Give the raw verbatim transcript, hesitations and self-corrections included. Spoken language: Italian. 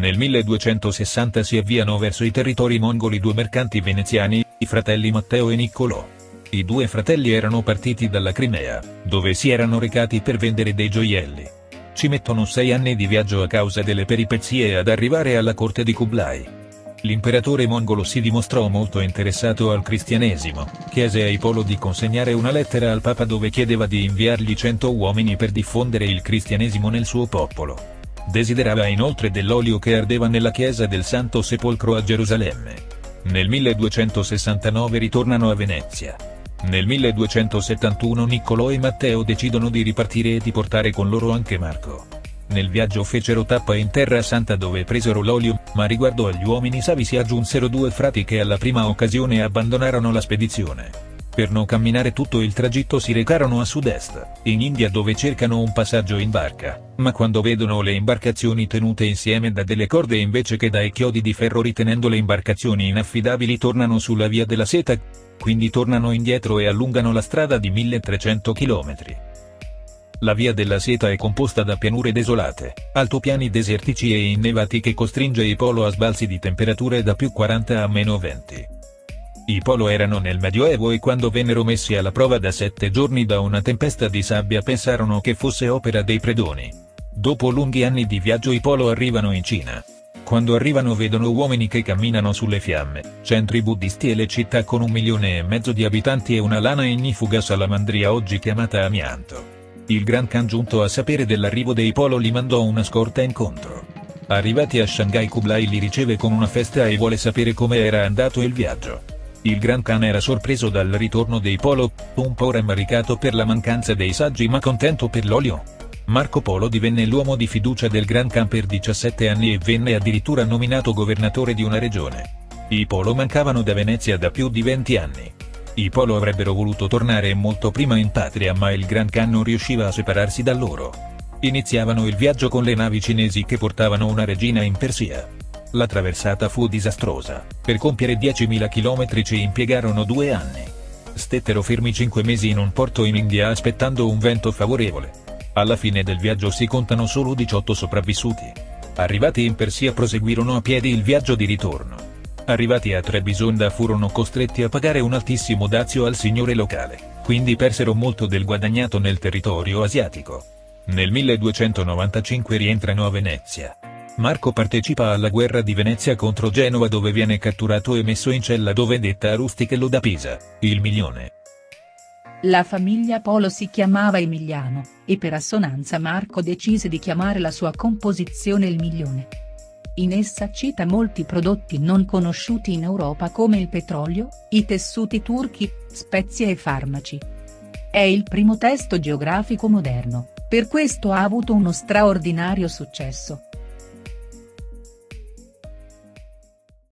Nel milleduecentosessanta si avviano verso i territori mongoli due mercanti veneziani, i fratelli Matteo e Niccolò. I due fratelli erano partiti dalla Crimea, dove si erano recati per vendere dei gioielli. Ci mettono sei anni di viaggio a causa delle peripezie ad arrivare alla corte di Kublai. L'imperatore mongolo si dimostrò molto interessato al cristianesimo, chiese a Ippolito di consegnare una lettera al Papa dove chiedeva di inviargli cento uomini per diffondere il cristianesimo nel suo popolo. Desiderava inoltre dell'olio che ardeva nella chiesa del Santo Sepolcro a Gerusalemme. Nel milleduecentosessantanove ritornano a Venezia. Nel milleduecentosettantuno Niccolò e Matteo decidono di ripartire e di portare con loro anche Marco. Nel viaggio fecero tappa in Terra Santa dove presero l'olio, ma riguardo agli uomini savi si aggiunsero due frati che alla prima occasione abbandonarono la spedizione. Per non camminare tutto il tragitto si recarono a sud-est, in India dove cercano un passaggio in barca, ma quando vedono le imbarcazioni tenute insieme da delle corde invece che dai chiodi di ferro ritenendo le imbarcazioni inaffidabili tornano sulla via della seta, quindi tornano indietro e allungano la strada di milletrecento chilometri. La via della seta è composta da pianure desolate, altopiani desertici e innevati che costringe i polo a sbalzi di temperature da più quaranta a meno venti. I polo erano nel Medioevo e quando vennero messi alla prova da sette giorni da una tempesta di sabbia pensarono che fosse opera dei predoni. Dopo lunghi anni di viaggio i polo arrivano in Cina. Quando arrivano vedono uomini che camminano sulle fiamme, centri buddisti e le città con un milione e mezzo di abitanti e una lana ignifuga salamandria oggi chiamata amianto. Il Gran Khan giunto a sapere dell'arrivo dei polo li mandò una scorta incontro. Arrivati a Shanghai Kublai li riceve con una festa e vuole sapere come era andato il viaggio. Il Gran Khan era sorpreso dal ritorno dei polo, un po' rammaricato per la mancanza dei saggi ma contento per l'olio. Marco Polo divenne l'uomo di fiducia del Gran Khan per diciassette anni e venne addirittura nominato governatore di una regione. I polo mancavano da Venezia da più di venti anni. I polo avrebbero voluto tornare molto prima in patria ma il Gran Khan non riusciva a separarsi da loro. Iniziavano il viaggio con le navi cinesi che portavano una regina in Persia. La traversata fu disastrosa, per compiere diecimila chilometri ci impiegarono due anni. Stettero fermi cinque mesi in un porto in India aspettando un vento favorevole. Alla fine del viaggio si contano solo diciotto sopravvissuti. Arrivati in Persia proseguirono a piedi il viaggio di ritorno. Arrivati a Trebisonda furono costretti a pagare un altissimo dazio al signore locale, quindi persero molto del guadagnato nel territorio asiatico. Nel milleduecentonovantacinque rientrano a Venezia. Marco partecipa alla guerra di Venezia contro Genova dove viene catturato e messo in cella dove detta a Rustichello da Pisa, il Milione. La famiglia Polo si chiamava Emiliano, e per assonanza Marco decise di chiamare la sua composizione il Milione. In essa cita molti prodotti non conosciuti in Europa come il petrolio, i tessuti turchi, spezie e farmaci. È il primo testo geografico moderno, per questo ha avuto uno straordinario successo.